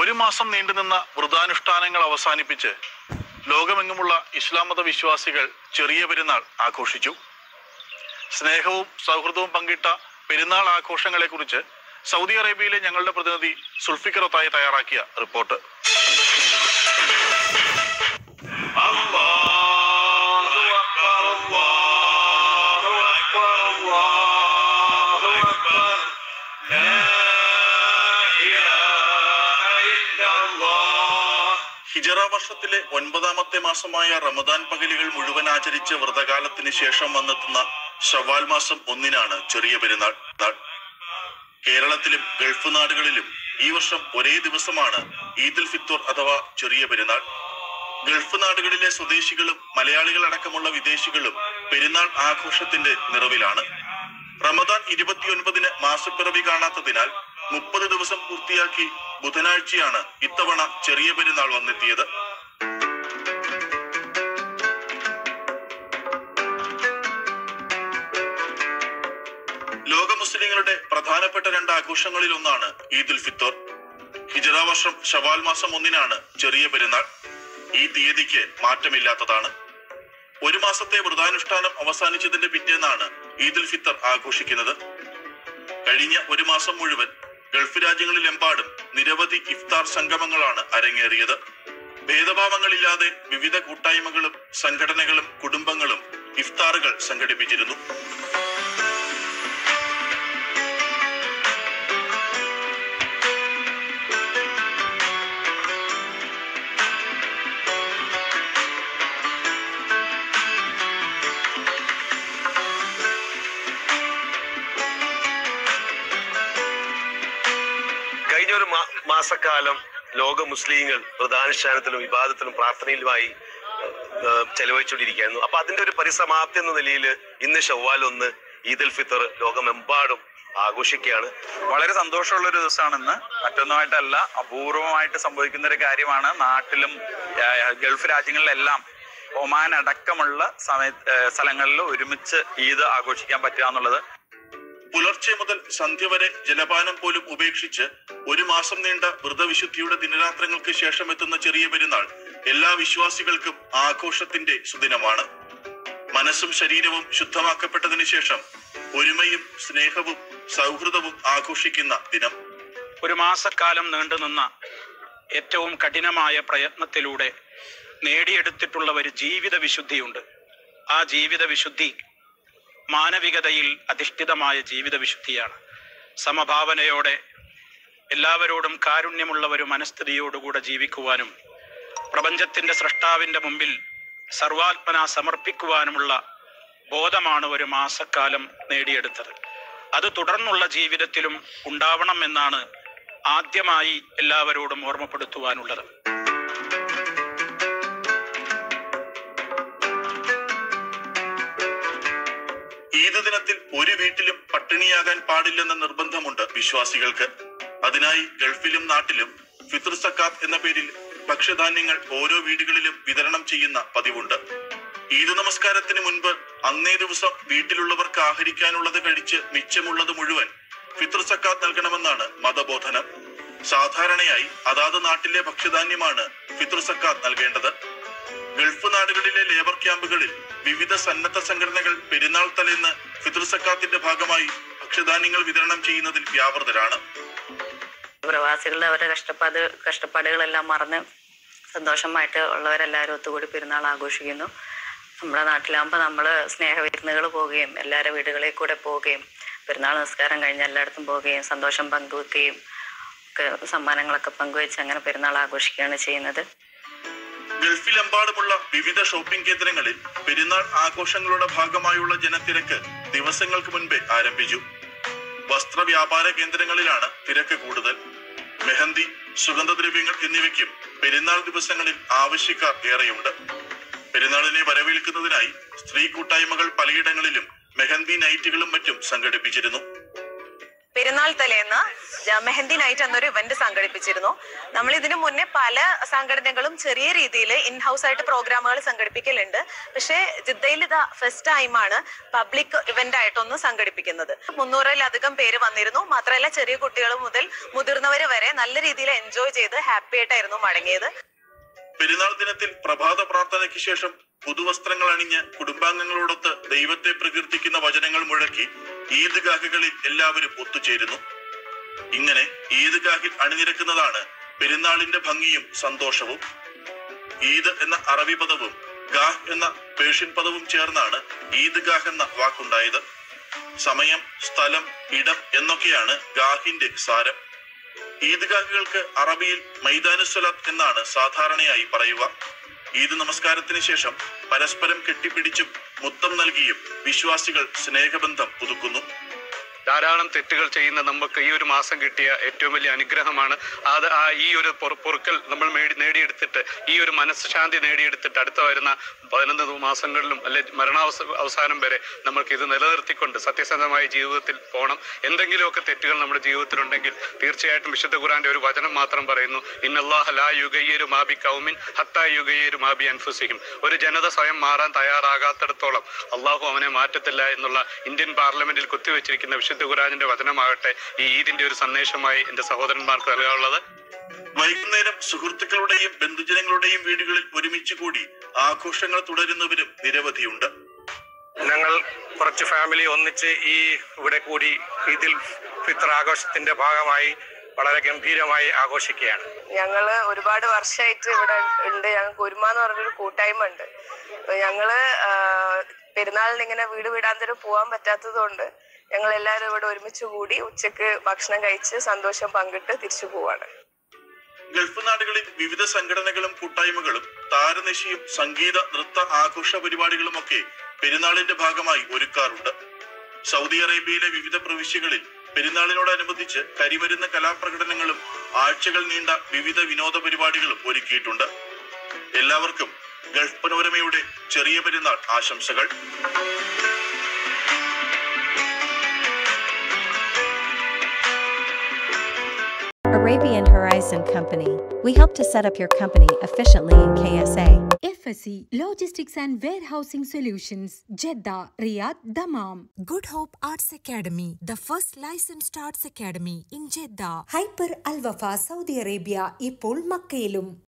ഒരു മാസം നീണ്ടുനിന്ന വ്രതാനുഷ്ഠാനങ്ങൾ അവസാനിപ്പിച്ച് ലോകമെങ്ങുമുള്ള ഇസ്ലാം മത വിശ്വാസികൾ ചെറിയ പെരുന്നാൾ ആഘോഷിച്ചു. സ്നേഹവും സൗഹൃദവും പങ്കിട്ട പെരുന്നാൾ ആഘോഷങ്ങളെക്കുറിച്ച് സൗദി അറേബ്യയിലെ ഞങ്ങളുടെ പ്രതിനിധി സുൽഫിക്കർ ഒത്തായി തയ്യാറാക്കിയ റിപ്പോർട്ട്. ഹിജറ വർഷത്തിലെ 9ാമത്തെ മാസമായ റമദാൻ പകലുകൾ മുഴുവൻ ആചരിച്ച് വ്രതകാലത്തിന് ശേഷം വന്നെത്തുന്ന ശവ്വാൽ മാസം 1-നാണ് ചെറിയ പെരുന്നാൾ. കേരളത്തിലും ഗൾഫ് നാടുകളിലും ഈ വർഷം ഒരേ ദിവസമാണ് ഈദുൽ ഫിത്ർ അഥവാ ചെറിയ പെരുന്നാൾ. ഗൾഫ് നാടുകളിലെ സ്വദേശികളും മലയാളികളടക്കമുള്ള വിദേശികളും പെരുന്നാൾ ആഘോഷത്തിന്റെ നിറവിലാണ്. റമദാൻ 29-ന് മാസപ്പിറവി കാണാത്തതിനാൽ 30 ദിവസം പൂർത്തിയാക്കി ബുധനാഴ്ചയാണ് ഇത്തവണ ചെറിയ പെരുന്നാൾ വന്നെത്തിയത്. ലോക മുസ്ലിങ്ങളുടെ പ്രധാനപ്പെട്ട 2 ആഘോഷങ്ങളിൽ ഒന്നാണ് ഈദുൽ ഫിത്ർ. ഹിജറ വർഷം ശവ്വാൽ മാസം 1-നാണ് ചെറിയ പെരുന്നാൾ. ഈ തീയതിക്ക് മാറ്റമില്ലാത്തതാണ്. ഒരു മാസത്തെ വ്രതാനുഷ്ഠാനം അവസാനിച്ചതിന്റെ പിറ്റേന്നാണ് ഈദുൽ ഫിത്ർ ആഘോഷിക്കുന്നത്. കഴിഞ്ഞ ഒരു മാസം മുഴുവൻ ഗൾഫ് രാജ്യങ്ങളിലെമ്പാടും നിരവധി ഇഫ്താർ സംഗമങ്ങളാണ് അരങ്ങേറിയത്. ഭേദഭാവങ്ങളില്ലാതെ വിവിധ കൂട്ടായ്മകളും സംഘടനകളും കുടുംബങ്ങളും ഇഫ്താറുകൾ സംഘടിപ്പിച്ചിരുന്നു. കഴിഞ്ഞ ഒരു മാസക്കാലം ലോക മുസ്ലിങ്ങൾ വ്രതാനുഷ്ഠാനത്തിലും വിവാദത്തിലും പ്രാർത്ഥനയിലുമായി ചെലവഴിച്ചുകൊണ്ടിരിക്കുകയായിരുന്നു. അപ്പൊ അതിന്റെ ഒരു പരിസമാപ്തി എന്ന നിലയിൽ ഇന്ന് ശവ്വാൽ 1 ഈദുൽ ഫിത്ർ ലോകമെമ്പാടും ആഘോഷിക്കുകയാണ്. വളരെ സന്തോഷമുള്ള ഒരു ദിവസമാണെന്ന്. മറ്റൊന്നുമായിട്ടല്ല, അപൂർവമായിട്ട് സംഭവിക്കുന്ന ഒരു കാര്യമാണ്. നാട്ടിലും ഗൾഫ് രാജ്യങ്ങളിലെല്ലാം ഒമാൻ അടക്കമുള്ള സ്ഥലങ്ങളിൽ ഒരുമിച്ച് ഈദ് ആഘോഷിക്കാൻ പറ്റുക എന്നുള്ളത്. പുലർച്ചെ മുതൽ സന്ധ്യ വരെ ജലപാനം പോലും ഉപേക്ഷിച്ച് ഒരു മാസം നീണ്ട വ്രതവിശുദ്ധിയുടെ ദിനരാത്രങ്ങൾക്ക് ശേഷം എത്തുന്ന ചെറിയ പെരുന്നാൾ എല്ലാ വിശ്വാസികൾക്കും ആഘോഷത്തിന്റെ സുദിനമാണ്. മനസ്സും ശരീരവും ശുദ്ധമാക്കപ്പെട്ടതിന് ശേഷം ഒരുമയും സ്നേഹവും സൗഹൃദവും ആഘോഷിക്കുന്ന ദിനം. ഒരു മാസക്കാലം നീണ്ടുനിന്ന ഏറ്റവും കഠിനമായ പ്രയത്നത്തിലൂടെ നേടിയെടുത്തിട്ടുള്ള ഒരു ജീവിത വിശുദ്ധിയുണ്ട്. ആ ജീവിത വിശുദ്ധി മാനവികതയിൽ അധിഷ്ഠിതമായ ജീവിത വിശുദ്ധിയാണ്. സമഭാവനയോടെ എല്ലാവരോടും കാരുണ്യമുള്ള ഒരു മനസ്ഥിതിയോടുകൂടെ ജീവിക്കുവാനും പ്രപഞ്ചത്തിന്റെ സൃഷ്ടാവിന്റെ മുമ്പിൽ സർവാത്മന സമർപ്പിക്കുവാനുമുള്ള ബോധമാണ് ഒരു മാസക്കാലം നേടിയെടുത്തത്. അത് തുടർന്നുള്ള ജീവിതത്തിലും ഉണ്ടാവണം എന്നാണ് ആദ്യമായി എല്ലാവരോടും ഓർമ്മപ്പെടുത്തുവാനുള്ളത്. ഈദ് ദിനത്തിൽ ഒരു വീട്ടിലും പട്ടിണിയാകാൻ പാടില്ലെന്ന നിർബന്ധമുണ്ട് വിശ്വാസികൾക്ക്. അതിനായി ഗൾഫിലും നാട്ടിലും ഫിത്ർ സക്കാത്ത് എന്ന പേരിൽ ഭക്ഷ്യധാന്യങ്ങൾ ഓരോ വീടുകളിലും വിതരണം ചെയ്യുന്ന പതിവുണ്ട്. ഈദ് നമസ്കാരത്തിന് മുൻപ് അന്നേ ദിവസം വീട്ടിലുള്ളവർക്ക് ആഹരിക്കാനുള്ളത് കഴിച്ച് മിച്ചമുള്ളത് മുഴുവൻ ഫിത്ർ സക്കാത്ത് നൽകണമെന്നാണ് മതബോധനം. സാധാരണയായി അതാത് നാട്ടിലെ ഭക്ഷ്യധാന്യമാണ് ഫിത്ർ സക്കാത്ത് നൽകേണ്ടത്. ഗൾഫ് നാടുകളിലെ ലേബർ ക്യാമ്പുകളിൽ വിവിധ സന്നദ്ധ സംഘടനകൾ പെരുന്നാൾ തലേന്ന് ഫിത്ർ സക്കാത്തിന്റെ ഭാഗമായി ഭക്ഷ്യധാന്യങ്ങൾ വിതരണം ചെയ്യുന്നതിൽ വ്യാപൃതരാണ്. പ്രവാസികളുടെ അവരുടെ കഷ്ടപ്പാടുകളെല്ലാം മറന്ന് സന്തോഷമായിട്ട് ഉള്ളവരെല്ലാവരും ഒത്തുകൂടി പെരുന്നാൾ ആഘോഷിക്കുന്നു. നമ്മുടെ നാട്ടിലാകുമ്പോൾ നമ്മൾ സ്നേഹവിരുന്നുകൾ പോവുകയും എല്ലാവരുടെ വീടുകളിൽ കൂടെ പോവുകയും പെരുന്നാൾ നിസ്കാരം കഴിഞ്ഞ് എല്ലായിടത്തും പോവുകയും സന്തോഷം പങ്കുവെക്കുകയും ഒക്കെ സമ്മാനങ്ങളൊക്കെ പങ്കുവെച്ച് അങ്ങനെ പെരുന്നാൾ ആഘോഷിക്കുകയാണ് ചെയ്യുന്നത്. ഗൾഫിലെമ്പാടുമുള്ള വിവിധ ഷോപ്പിംഗ് കേന്ദ്രങ്ങളിൽ പെരുന്നാൾ ആഘോഷങ്ങളുടെ ഭാഗമായുള്ള ജനത്തിരക്ക് ദിവസങ്ങൾക്ക് മുൻപേ ആരംഭിച്ചു. വസ്ത്ര വ്യാപാര കേന്ദ്രങ്ങളിലാണ് തിരക്ക് കൂടുതൽ. മെഹന്തി, സുഗന്ധദ്രവ്യങ്ങൾ എന്നിവയ്ക്കും പെരുന്നാൾ ദിവസങ്ങളിൽ ആവശ്യക്കാർ ഏറെയുണ്ട്. പെരുന്നാളിനെ വരവേൽക്കുന്നതിനായി സ്ത്രീ കൂട്ടായ്മകൾ പലയിടങ്ങളിലും മെഹന്തി നൈറ്റുകളും മറ്റും സംഘടിപ്പിച്ചിരുന്നു. പെരുന്നാൾ തലേന്ന് മെഹന്തി നൈറ്റ് എന്നൊരു ഇവന്റ് സംഘടിപ്പിച്ചിരുന്നു. നമ്മൾ ഇതിനു മുന്നേ പല സംഘടനകളും ചെറിയ രീതിയിൽ ഇൻഹൗസ് ആയിട്ട് പ്രോഗ്രാമുകൾ സംഘടിപ്പിക്കലുണ്ട്. പക്ഷേ ജിദ്ദയിൽ ഇത് ഫസ്റ്റ് ടൈമാണ് പബ്ലിക് ഇവന്റ് ആയിട്ടൊന്ന് സംഘടിപ്പിക്കുന്നത്. 300-ലധികം പേര് വന്നിരുന്നു. മാത്രമല്ല ചെറിയ കുട്ടികൾ മുതൽ മുതിർന്നവർ വരെ നല്ല രീതിയിൽ എൻജോയ് ചെയ്ത് ഹാപ്പി ആയിട്ടായിരുന്നു മടങ്ങിയത്. പെരുന്നാൾ ദിനത്തിൽ പ്രഭാത പ്രാർത്ഥനയ്ക്ക് ശേഷം പുതുവസ്ത്രങ്ങൾ അണിഞ്ഞ് കുടുംബാംഗങ്ങളോടൊത്ത് ദൈവത്തെ പ്രകീർത്തിക്കുന്ന വചനങ്ങൾ മുഴക്കി ഈദ്ഗാഹുകളിൽ എല്ലാവരും ഒത്തുചേരുന്നു. ഇങ്ങനെ ഈദ്ഗാഹിൽ അണിനിരക്കുന്നതാണ് പെരുന്നാളിന്റെ ഭംഗിയും സന്തോഷവും. ഈദ് എന്ന അറബി പദവും ഗാഹ് എന്ന പേർഷ്യൻ പദവും ചേർന്നാണ് ഈദ്ഗാഹ് എന്ന വാക്കുണ്ടായത്. സമയം, സ്ഥലം, ഇടം എന്നൊക്കെയാണ് ഗാഹിന്റെ സാരം. ഈദ്ഗാഹുകൾക്ക് അറബിയിൽ മൈദാനുസ്വലാത്ത് എന്നാണ് സാധാരണയായി പറയുക. ഈദ് നമസ്കാരത്തിന് ശേഷം പരസ്പരം കെട്ടിപ്പിടിച്ചും മുത്തം നൽകിയും വിശ്വാസികൾ സ്നേഹബന്ധം പുതുക്കുന്നു. ധാരാളം തെറ്റുകൾ ചെയ്യുന്ന നമുക്ക് ഈ ഒരു മാസം കിട്ടിയ ഏറ്റവും വലിയ അനുഗ്രഹമാണ്. അത് ഈ ഒരു പൊറുക്കൽ നമ്മൾ നേടിയെടുത്തിട്ട്, ഈ ഒരു മനസ്ശാന്തി നേടിയെടുത്തിട്ട് അടുത്ത വരുന്ന 11 മാസങ്ങളിലും അല്ലെ അവസാനം വരെ നമ്മൾക്ക് ഇത് നിലനിർത്തിക്കൊണ്ട് സത്യസന്ധമായ ജീവിതത്തിൽ പോകണം. എന്തെങ്കിലുമൊക്കെ തെറ്റുകൾ നമ്മുടെ ജീവിതത്തിലുണ്ടെങ്കിൽ തീർച്ചയായിട്ടും വിശുദ്ധ ഖുർആന്റെ ഒരു വചനം മാത്രം പറയുന്നു, ഇന്നല്ലാഹ ലാ യുഗയ്യിരു മാ ബി ഖൗമിൻ ഹത്താ യുഗയ്യിരു മാ ബി അൻഫുസിഹിം. ഒരു ജനത സ്വയം മാറാൻ തയ്യാറാകാത്തിടത്തോളം അള്ളാഹു അവനെ മാറ്റത്തില്ല എന്നുള്ള ഇന്ത്യൻ പാർലമെന്റിൽ കുത്തിവെച്ചിരിക്കുന്ന വിശുദ്ധ ഖുർആനിന്റെ വചനമാകട്ടെ ഈ ഈദിന്റെ ഒരു സന്ദേശമായി എന്റെ സഹോദരന്മാർക്ക് നൽകാനുള്ളത്. വൈകുന്നേരം സുഹൃത്തുക്കളുടെയും ബന്ധുജനങ്ങളുടെയും വീടുകളിൽ ഒരുമിച്ച് കൂടി ആഘോഷങ്ങൾ തുടരുന്നവരും നിരവധിയുണ്ട്. ഞങ്ങൾ കുറച്ച് ഫാമിലി ഒന്നിച്ച് ഇവിടെ കൂടി ഈദുൽ ഫിത്ർ ആഘോഷത്തിന്റെ ഭാഗമായി വളരെ ഗംഭീരമായി ആഘോഷിക്കുകയാണ്. ഞങ്ങള് ഒരുപാട് വർഷമായിട്ട് ഇവിടെ ഉണ്ട്. ഞങ്ങൾക്ക് ഒരുമ എന്ന് പറഞ്ഞൊരു കൂട്ടായ്മ ഉണ്ട്. ഞങ്ങള് പെരുന്നാളിന് ഇങ്ങനെ വീട് വീടാന്തരം പോകാൻ പറ്റാത്തത് കൊണ്ട് ഞങ്ങൾ എല്ലാവരും ഇവിടെ ഒരുമിച്ച് കൂടി ഉച്ചക്ക് ഭക്ഷണം കഴിച്ച് സന്തോഷം പങ്കിട്ട് തിരിച്ചു പോവാണ്. ഗൾഫ് നാടുകളിൽ വിവിധ സംഘടനകളും കൂട്ടായ്മകളും താരനിശയും സംഗീത നൃത്ത ആഘോഷ പരിപാടികളും ഒക്കെ പെരുന്നാളിന്റെ ഭാഗമായി ഒരുക്കാറുണ്ട്. സൗദി അറേബ്യയിലെ വിവിധ പ്രവിശ്യകളിൽ പെരുന്നാളിനോടനുബന്ധിച്ച് കരിമരുന്ന് കലാപ്രകടനങ്ങളും ആഴ്ചകൾ നീണ്ട വിവിധ വിനോദ പരിപാടികളും ഒരുക്കിയിട്ടുണ്ട്. എല്ലാവർക്കും ഗൾഫ് പനോരമയുടെ ചെറിയ പെരുന്നാൾ ആശംസകൾ. Arabian Horizon Company. We help to set up your company efficiently in KSA. FSC Logistics and Warehousing Solutions, Jeddah, Riyadh, Dammam. Good Hope Arts Academy, the first licensed arts academy in Jeddah. Hyper Al Wafa, Saudi Arabia, ഇപ്പോൾ മക്കയിലും.